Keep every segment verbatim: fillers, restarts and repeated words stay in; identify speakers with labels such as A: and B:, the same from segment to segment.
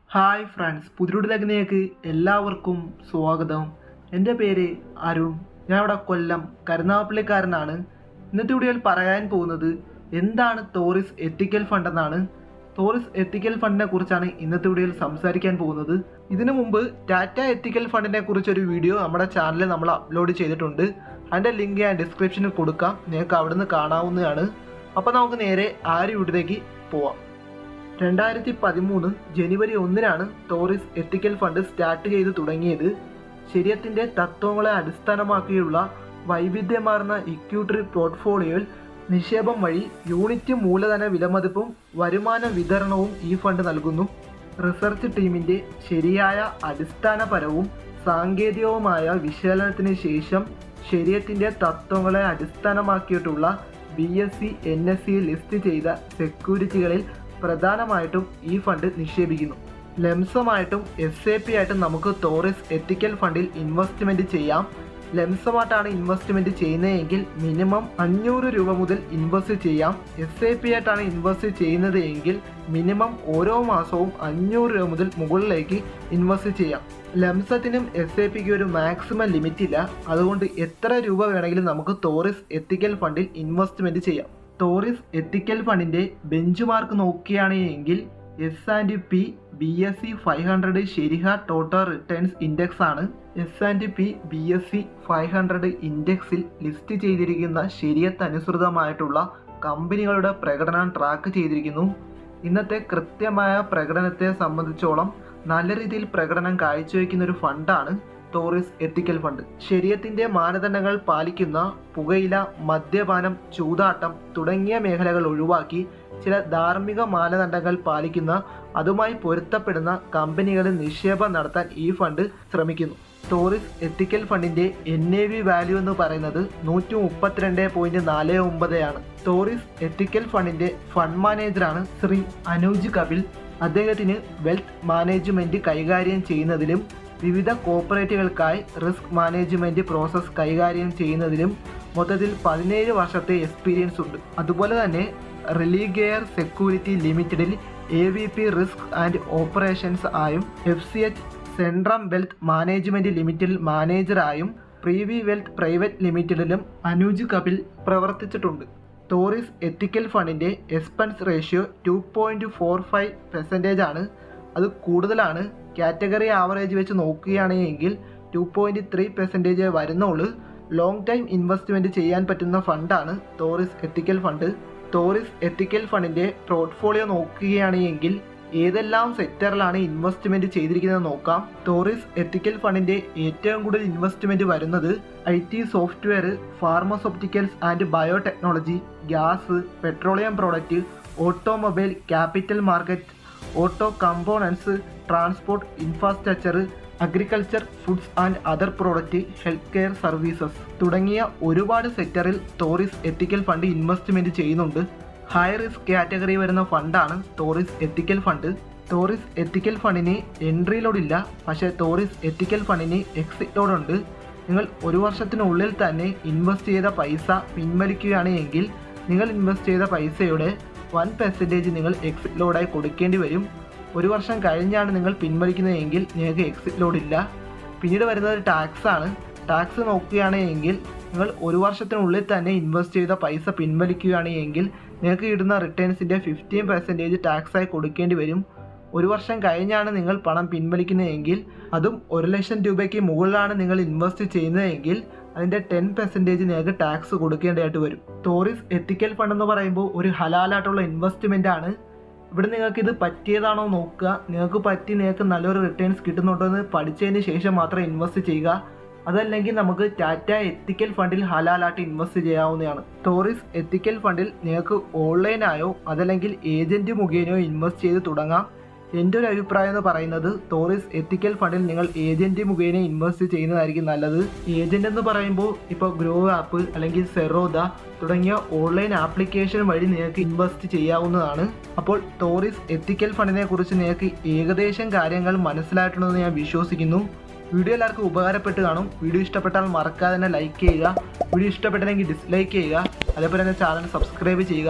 A: Hi friends, പുതിയൊരുലഗ്നേക്ക് എല്ലാവർക്കും സ്വാഗതം. എൻ്റെ പേര് അരുൺ. ഞാൻ ഇവിടെ കൊല്ലം കരുനാഗപ്പള്ളിക്കാരനാണ്. ഇന്നത്തെ വീഡിയോയിൽ പറയാൻ പോകുന്നത് എന്താണ് തോറിസ് എത്തിക്കൽ ഫണ്ട് എന്നാണ്. തോറിസ് എത്തിക്കൽ ഫണ്ടിനെ കുറിച്ചാണ് ഇന്നത്തെ വീഡിയോയിൽ സംസാരിക്കാൻ പോകുന്നത്. ഇതിനു മുമ്പ് ടാറ്റ എത്തിക്കൽ ഫണ്ടിനെ കുറിച്ചൊരു വീഡിയോ നമ്മുടെ ചാനലിൽ നമ്മൾ അപ്ലോഡ് ചെയ്തിട്ടുണ്ട്. അതിൻ്റെ ലിങ്ക് ഞാൻ ഡിസ്ക്രിപ്ഷനിൽ കൊടുക്കാം, നിങ്ങൾക്ക് അവിടെ നിന്ന് കാണാവുന്നതാണ്. അപ്പോൾ നമുക്ക് നേരെ ആ ഒരു വീഡിയോയിലേക്ക് പോവാം. രണ്ടായിരത്തി പതിമൂന്ന് ജനുവരി ഒന്നിനാണ് തോറിസ് എത്തിക്കൽ ഫണ്ട് സ്റ്റാർട്ട് ചെയ്ത് തുടങ്ങിയത്. ശരീരത്തിൻ്റെ തത്വങ്ങളെ അടിസ്ഥാനമാക്കിയുള്ള വൈവിധ്യമാർന്ന ഇക്വിറ്റി പോർട്ട്ഫോളിയോയിൽ നിക്ഷേപം വഴി യൂണിറ്റ് മൂലധന വിലമതിപ്പും വരുമാന വിതരണവും ഈ ഫണ്ട് നൽകുന്നു. റിസർച്ച് ടീമിൻ്റെ ശരിയായ അടിസ്ഥാനപരവും സാങ്കേതികവുമായ വിശകലനത്തിന് ശേഷം ശരീരത്തിൻ്റെ തത്വങ്ങളെ അടിസ്ഥാനമാക്കിയിട്ടുള്ള B S C N S C list ചെയ്ത സെക്യൂരിറ്റികളിൽ പ്രധാനമായിട്ടും ഈ ഫണ്ട് നിക്ഷേപിക്കുന്നു. ലംസമായിട്ടും എസ് എ പി ആയിട്ടും നമുക്ക് തോറിസ് എത്തിക്കൽ ഫണ്ടിൽ ഇൻവെസ്റ്റ്മെൻറ്റ് ചെയ്യാം. ലംസമായിട്ടാണ് ഇൻവെസ്റ്റ്മെൻറ്റ് ചെയ്യുന്നതെങ്കിൽ മിനിമം അഞ്ഞൂറ് രൂപ മുതൽ ഇൻവെസ്റ്റ് ചെയ്യാം. എസ് എ പി ആയിട്ടാണ് ഇൻവെസ്റ്റ് ചെയ്യുന്നത് എങ്കിൽ മിനിമം ഓരോ മാസവും അഞ്ഞൂറ് രൂപ മുതൽ മുകളിലേക്ക് ഇൻവെസ്റ്റ് ചെയ്യാം. ലംസത്തിനും എസ് എ പിക്ക് ഒരു മാക്സിമം ലിമിറ്റ് ഇല്ല. അതുകൊണ്ട് എത്ര രൂപ വേണമെങ്കിലും നമുക്ക് തോറിസ് എത്തിക്കൽ ഫണ്ടിൽ ഇൻവെസ്റ്റ്മെൻറ്റ് ചെയ്യാം. തോറിസ് എത്തിക്കൽ ഫണ്ടിൻ്റെ ബെഞ്ച് മാർക്ക് നോക്കുകയാണെങ്കിൽ S and P B S C five hundred ഷെരിഹ ടോട്ടൽ റിട്ടേൺസ് ഇൻഡെക്സ് ആണ്. S and P B S C five hundred ഇൻഡെക്സിൽ ലിസ്റ്റ് ചെയ്തിരിക്കുന്ന ശരിയത്തനുസൃതമായിട്ടുള്ള കമ്പനികളുടെ പ്രകടനം ട്രാക്ക് ചെയ്തിരിക്കുന്നു. ഇന്നത്തെ കൃത്യമായ പ്രകടനത്തെ സംബന്ധിച്ചോളം നല്ല രീതിയിൽ പ്രകടനം കാഴ്ചവെക്കുന്ന ഒരു ഫണ്ടാണ് തോറിസ് എത്തിക്കൽ ഫണ്ട്. ശരീരത്തിൻ്റെ മാനദണ്ഡങ്ങൾ പാലിക്കുന്ന പുകയില, മദ്യപാനം, ചൂതാട്ടം തുടങ്ങിയ മേഖലകൾ ഒഴിവാക്കി ചില ധാർമ്മിക മാനദണ്ഡങ്ങൾ പാലിക്കുന്ന അതുമായി പൊരുത്തപ്പെടുന്ന കമ്പനികളിൽ നിക്ഷേപം നടത്താൻ ഈ ഫണ്ട് ശ്രമിക്കുന്നു. തോറിസ് എത്തിക്കൽ ഫണ്ടിൻ്റെ എൻ എ വി വാല്യൂ എന്ന് പറയുന്നത് നൂറ്റി മുപ്പത്തിരണ്ട് പോയിന്റ് നാല് ഒമ്പത് ആണ്. തോറിസ് എത്തിക്കൽ ഫണ്ടിൻ്റെ ഫണ്ട് മാനേജറാണ് ശ്രീ അനൂജ് കപിൽ. അദ്ദേഹത്തിന് വെൽത്ത് മാനേജ്മെൻറ്റ് കൈകാര്യം ചെയ്യുന്നതിലും വിവിധ കോർപ്പറേറ്റുകൾക്കായി റിസ്ക് മാനേജ്മെൻറ്റ് പ്രോസസ്സ് കൈകാര്യം ചെയ്യുന്നതിലും മൊത്തത്തിൽ പതിനേഴ് വർഷത്തെ എക്സ്പീരിയൻസ് ഉണ്ട്. അതുപോലെ തന്നെ റിലീഗെയർ സെക്യൂരിറ്റി ലിമിറ്റഡിൽ A V P risk and operations ആയും F C H Centrum wealth management ലിമിറ്റഡിൽ മാനേജറായും പ്രീവി വെൽത്ത് പ്രൈവറ്റ് ലിമിറ്റഡിലും അനൂജ് കപിൽ പ്രവർത്തിച്ചിട്ടുണ്ട്. തോറിസ് എത്തിക്കൽ ഫണ്ടിൻ്റെ expense ratio two point four five percentage ആണ്. അത് കൂടുതലാണ്. കാറ്റഗറി ആവറേജ് വെച്ച് നോക്കുകയാണെങ്കിൽ ടു പോയിൻറ്റ് ത്രീ പെർസെൻറ്റേജ് വരുന്നുള്ളൂ. ലോങ് ടൈം ഇൻവെസ്റ്റ്മെൻറ്റ് ചെയ്യാൻ പറ്റുന്ന ഫണ്ടാണ് Taurus ethical fund. Taurus ethical ഫണ്ടിൻ്റെ പോർട്ട്ഫോളിയോ നോക്കുകയാണെങ്കിൽ ഏതെല്ലാം സെക്ടറിലാണ് ഇൻവെസ്റ്റ്മെൻറ്റ് ചെയ്തിരിക്കുന്നത് നോക്കാം. തോറിസ് എത്തിക്കൽ ഫണ്ടിൻ്റെ ഏറ്റവും കൂടുതൽ ഇൻവെസ്റ്റ്മെൻറ്റ് വരുന്നത് I T software, pharmaceuticals and biotechnology, gas, petroleum product, automobile, capital market, auto components, transport, infrastructure, agriculture, foods and other product, health care services തുടങ്ങിയ ഒരുപാട് സെക്ടറിൽ തോറിസ് എത്തിക്കൽ ഫണ്ട് ഇൻവെസ്റ്റ്മെൻറ്റ് ചെയ്യുന്നുണ്ട്. High risk category വരുന്ന ഫണ്ടാണ് Taurus ethical fund. Taurus ethical ഫണ്ടിന് entry ലോഡില്ല, പക്ഷേ Taurus ethical ഫണ്ടിന് exit ലോഡുണ്ട്. നിങ്ങൾ ഒരു വർഷത്തിനുള്ളിൽ തന്നെ ഇൻവെസ്റ്റ് ചെയ്ത പൈസ പിൻവലിക്കുകയാണ് എങ്കിൽ നിങ്ങൾ ഇൻവെസ്റ്റ് ചെയ്ത പൈസയുടെ വൺ പെർസെൻറ്റേജ് നിങ്ങൾ എക്സിറ്റ് ലോഡായി കൊടുക്കേണ്ടി വരും. ഒരു വർഷം കഴിഞ്ഞാണ് നിങ്ങൾ പിൻവലിക്കുന്നതെങ്കിൽ നിങ്ങൾക്ക് എക്സിറ്റ് ലോഡില്ല. പിന്നീട് വരുന്നത് ടാക്സ് ആണ്. ടാക്സ് നോക്കുകയാണെങ്കിൽ നിങ്ങൾ ഒരു വർഷത്തിനുള്ളിൽ തന്നെ ഇൻവെസ്റ്റ് ചെയ്ത പൈസ പിൻവലിക്കുകയാണ് എങ്കിൽ നിങ്ങൾക്ക് കിട്ടുന്ന റിട്ടേൺസിൻ്റെ ഫിഫ്റ്റീൻ പെർസെൻറ്റേജ് ടാക്സായി കൊടുക്കേണ്ടി വരും. ഒരു വർഷം കഴിഞ്ഞാണ് നിങ്ങൾ പണം പിൻവലിക്കുന്നതെങ്കിൽ അതും ഒരു ലക്ഷം രൂപയ്ക്ക് മുകളിലാണ് നിങ്ങൾ ഇൻവെസ്റ്റ് ചെയ്യുന്നതെങ്കിൽ അതിൻ്റെ ടെൻ പെർസെൻറ്റേജ് നിങ്ങൾക്ക് ടാക്സ് കൊടുക്കേണ്ടതായിട്ട് വരും. തോറിസ് എത്തിക്കൽ ഫണ്ട് എന്ന് പറയുമ്പോൾ ഒരു ഹലാലായിട്ടുള്ള ഇൻവെസ്റ്റ്മെൻ്റ് ആണ്. ഇവിടെ നിങ്ങൾക്ക് ഇത് പറ്റിയതാണോ നോക്കുക. നിങ്ങൾക്ക് പറ്റി നിങ്ങൾക്ക് നല്ലൊരു റിട്ടേൺസ് കിട്ടുന്നുണ്ടോ എന്ന് പഠിച്ചതിന് ശേഷം മാത്രം ഇൻവെസ്റ്റ് ചെയ്യുക. അതല്ലെങ്കിൽ നമുക്ക് ടാറ്റ എത്തിക്കൽ ഫണ്ടിൽ ഹലാലായിട്ട് ഇൻവെസ്റ്റ് ചെയ്യാവുന്നതാണ്. തോറിസ് എത്തിക്കൽ ഫണ്ടിൽ നിങ്ങൾക്ക് ഓൺലൈനായോ അതല്ലെങ്കിൽ ഏജൻറ്റ് മുഖേനയോ ഇൻവെസ്റ്റ് ചെയ്ത് തുടങ്ങാം. എൻ്റെ ഒരു അഭിപ്രായം എന്ന് പറയുന്നത് തോറിസ് എത്തിക്കൽ ഫണ്ടിൽ നിങ്ങൾ ഏജൻറ്റ് മുഖേന ഇൻവെസ്റ്റ് ചെയ്യുന്നതായിരിക്കും നല്ലത്. ഏജൻറ്റ് എന്ന് പറയുമ്പോൾ ഇപ്പോൾ ഗ്രോ ആപ്പ് അല്ലെങ്കിൽ സെറോദ തുടങ്ങിയ ഓൺലൈൻ ആപ്ലിക്കേഷൻ വഴി നിങ്ങൾക്ക് ഇൻവെസ്റ്റ് ചെയ്യാവുന്നതാണ്. അപ്പോൾ തോറിസ് എത്തിക്കൽ ഫണ്ടിനെ കുറിച്ച് നിങ്ങൾക്ക് ഏകദേശം കാര്യങ്ങൾ മനസ്സിലായിട്ടുണ്ടെന്ന് ഞാൻ വിശ്വസിക്കുന്നു. വീഡിയോ എല്ലാവർക്കും ഉപകാരപ്പെട്ട് കാണും. വീഡിയോ ഇഷ്ടപ്പെട്ടാൽ മറക്കാതെ തന്നെ ലൈക്ക് ചെയ്യുക. വീഡിയോ ഇഷ്ടപ്പെട്ടില്ലെങ്കിൽ ഡിസ്ലൈക്ക് ചെയ്യുക. അതേപോലെ തന്നെ ചാനൽ സബ്സ്ക്രൈബ് ചെയ്യുക.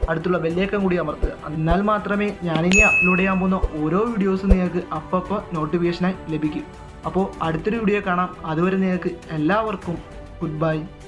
A: അടുത്തുള്ള ബെല്ലേക്കം കൂടി അമർത്തുക. എന്നാൽ മാത്രമേ ഞാനിനി അപ്ലോഡ് ചെയ്യാൻ പോകുന്ന ഓരോ വീഡിയോസും നിങ്ങൾക്ക് അപ്പോൾ നോട്ടിഫിക്കേഷനായി ലഭിക്കും. അപ്പോൾ അടുത്തൊരു വീഡിയോ കാണാം. അതുവരെ നിങ്ങൾക്ക് എല്ലാവർക്കും ഗുഡ് ബൈ.